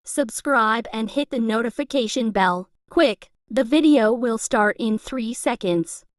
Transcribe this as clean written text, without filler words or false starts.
subscribe and hit the notification bell. Quick, the video will start in 3 seconds.